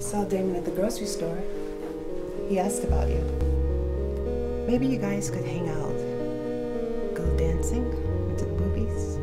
Saw Damon at the grocery store. He asked about you. Maybe you guys could hang out. Go dancing, into the movies.